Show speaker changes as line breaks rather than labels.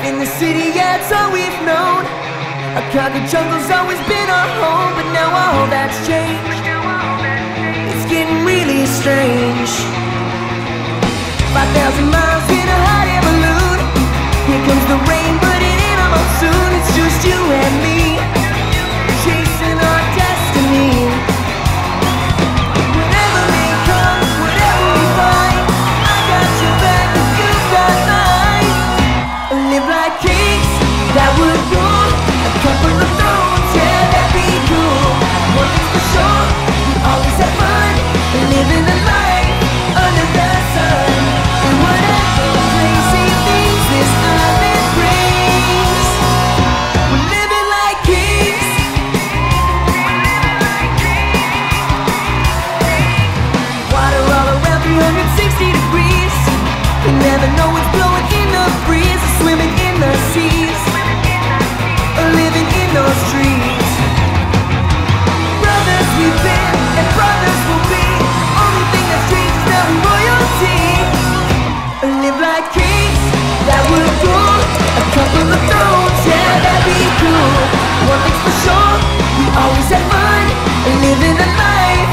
In the city, yeah, it's all we've known. Chicago jungle's always been our home, but now all that's changed. It's getting really strange. 5,000 miles in a hot air balloon. Here comes the rain, but it ain't a monsoon. It's just you and me, chasing our destiny. Whatever may come, whatever we find, I got your back and you got mine. Live like kings, that would rule. A couple of thrones, yeah, that'd be cool. One thing's for sure, we always have fun, living the life under the sun. And whatever crazy things this island brings, we're living like kings. Water all around 360 degrees. You never know what's blowing in the breeze. Swimming in the seas, living in those streets. Brothers we've been and brothers will be. Only thing that's changed is that we're royalty. Live like kings, that would rule. A couple of thrones, yeah, that'd be cool. One thing's for sure, we always have fun, living the life